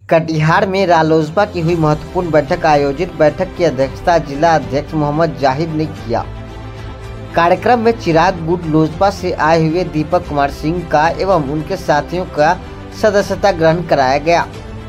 कटिहार में रालोसपा की हुई महत्वपूर्ण बैठक आयोजित बैठक की अध्यक्षता जिला अध्यक्ष मोहम्मद जाहिद ने किया। कार्यक्रम में चिराग गुट लोजपा से आए हुए दीपक कुमार सिंह का एवं उनके साथियों का सदस्यता ग्रहण कराया गया।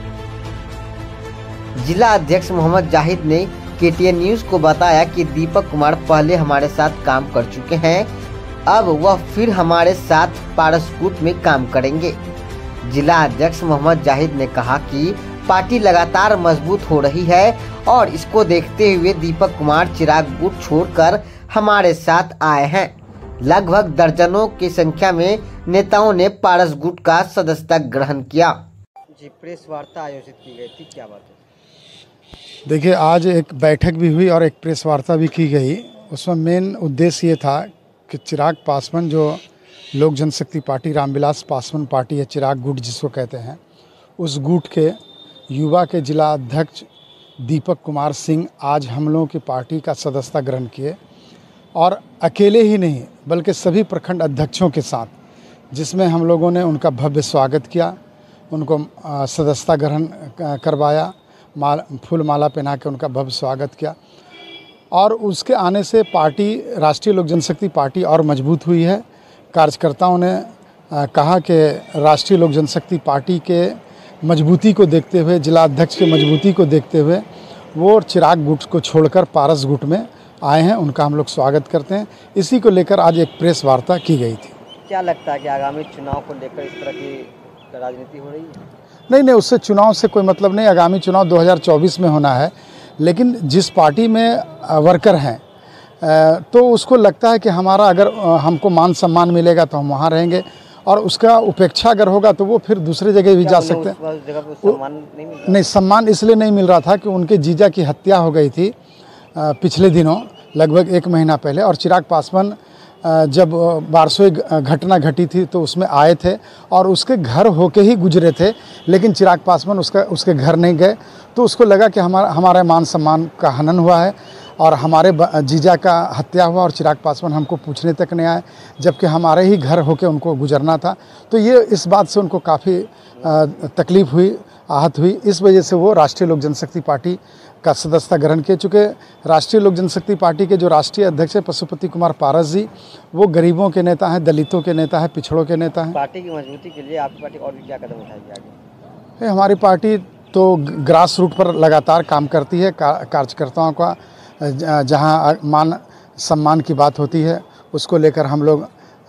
जिला अध्यक्ष मोहम्मद जाहिद ने KTN न्यूज को बताया कि दीपक कुमार पहले हमारे साथ काम कर चुके हैं, अब वह फिर हमारे साथ पारस गुट में काम करेंगे। जिला अध्यक्ष मोहम्मद जाहिद ने कहा कि पार्टी लगातार मजबूत हो रही है और इसको देखते हुए दीपक कुमार चिराग गुट छोड़कर हमारे साथ आए हैं। लगभग दर्जनों की संख्या में नेताओं ने पारस गुट का सदस्यता ग्रहण किया। जी, प्रेस वार्ता आयोजित की गई थी, क्या बात है? देखिए, आज एक बैठक भी हुई और एक प्रेस वार्ता भी की गई। उसमें मेन उद्देश्य ये था कि चिराग पासवान, जो लोक जनशक्ति पार्टी रामविलास पासवान पार्टी है, चिराग गुट जिसको कहते हैं, उस गुट के युवा के जिला अध्यक्ष दीपक कुमार सिंह आज हम लोगों की पार्टी का सदस्यता ग्रहण किए और अकेले ही नहीं बल्कि सभी प्रखंड अध्यक्षों के साथ, जिसमें हम लोगों ने उनका भव्य स्वागत किया, उनको सदस्यता ग्रहण करवाया, फूल माला पहना के उनका भव्य स्वागत किया। और उसके आने से पार्टी, राष्ट्रीय लोक जनशक्ति पार्टी और मजबूत हुई है। कार्यकर्ताओं ने कहा कि राष्ट्रीय लोक जनशक्ति पार्टी के मजबूती को देखते हुए, जिला अध्यक्ष के मजबूती को देखते हुए वो चिराग गुट को छोड़कर पारस गुट में आए हैं। उनका हम लोग स्वागत करते हैं। इसी को लेकर आज एक प्रेस वार्ता की गई थी। क्या लगता है कि आगामी चुनाव को लेकर इस तरह की राजनीति हो रही है? नहीं, उससे चुनाव से कोई मतलब नहीं। आगामी चुनाव 2024 में होना है, लेकिन जिस पार्टी में वर्कर हैं तो उसको लगता है कि हमारा अगर हमको मान सम्मान मिलेगा तो हम वहाँ रहेंगे, और उसका उपेक्षा अगर होगा तो वो फिर दूसरी जगह भी जा सकते हैं। नहीं, सम्मान इसलिए नहीं मिल रहा था कि उनके जीजा की हत्या हो गई थी पिछले दिनों, लगभग 1 महीना पहले, और चिराग पासवान जब बारसोई घटना घटी थी तो उसमें आए थे और उसके घर होके ही गुजरे थे, लेकिन चिराग पासवान उसके घर नहीं गए। तो उसको लगा कि हमारा मान सम्मान का हनन हुआ है और हमारे जीजा का हत्या हुआ और चिराग पासवान हमको पूछने तक नहीं आए, जबकि हमारे ही घर होके उनको गुजरना था। तो ये इस बात से उनको काफ़ी तकलीफ़ हुई, आहत हुई। इस वजह से वो राष्ट्रीय लोक जनशक्ति पार्टी का सदस्यता ग्रहण किए। चूँकि राष्ट्रीय लोक जनशक्ति पार्टी के जो राष्ट्रीय अध्यक्ष है पशुपति कुमार पारस जी, वो गरीबों के नेता हैं, दलितों के नेता हैं, पिछड़ों के नेता हैं। पार्टी की मजबूती के लिए आपकी पार्टी और भी क्या कदम उठाएगी आगे? हमारी पार्टी तो ग्रास रूट पर लगातार काम करती है। कार्यकर्ताओं का जहां मान सम्मान की बात होती है उसको लेकर हम लोग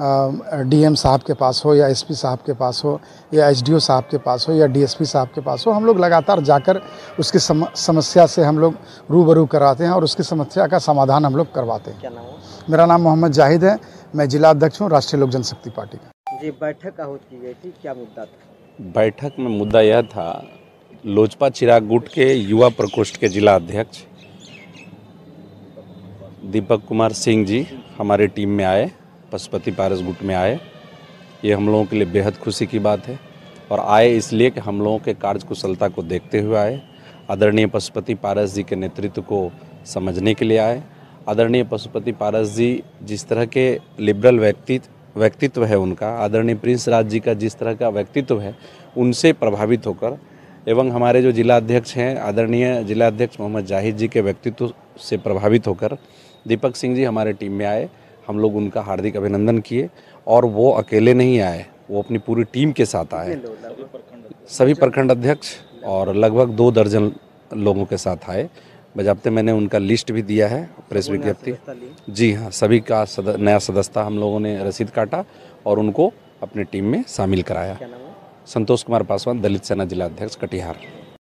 DM साहब के पास हो या SP साहब के पास हो या SDO साहब के पास हो या DSP साहब के पास हो, हम लोग लगातार जाकर उसकी समस्या से हम लोग रूबरू कराते हैं और उसकी समस्या का समाधान हम लोग करवाते हैं। क्या नाम है? मेरा नाम मोहम्मद जाहिद है, मैं जिला अध्यक्ष हूँ राष्ट्रीय लोक जनशक्ति पार्टी का। जी, बैठक आहूत की गई थी, क्या मुद्दा था? बैठक में मुद्दा यह था, लोजपा चिराग गुट के युवा प्रकोष्ठ के जिला अध्यक्ष दीपक कुमार सिंह जी हमारे टीम में आए, पशुपति पारस गुट में आए। ये हम लोगों के लिए बेहद खुशी की बात है और आए इसलिए कि हम लोगों के कार्यकुशलता को देखते हुए आए, आदरणीय पशुपति पारस जी के नेतृत्व को समझने के लिए आए। आदरणीय पशुपति पारस जी जिस तरह के लिबरल व्यक्तित्व है उनका, आदरणीय प्रिंस राज जी का जिस तरह का व्यक्तित्व है, उनसे प्रभावित होकर एवं हमारे जो जिला अध्यक्ष हैं आदरणीय जिला अध्यक्ष मोहम्मद जाहिद जी के व्यक्तित्व से प्रभावित होकर दीपक सिंह जी हमारे टीम में आए। हम लोग उनका हार्दिक अभिनंदन किए और वो अकेले नहीं आए, वो अपनी पूरी टीम के साथ आए, सभी प्रखंड अध्यक्ष और लगभग 2 दर्जन लोगों के साथ आए। बजाबते मैंने उनका लिस्ट भी दिया है, प्रेस विज्ञप्ति। जी हाँ, सभी का नया सदस्यता हम लोगों ने रसीद काटा और उनको अपनी टीम में शामिल कराया। क्या नाम है? संतोष कुमार पासवान, दलित सेना जिला अध्यक्ष, कटिहार।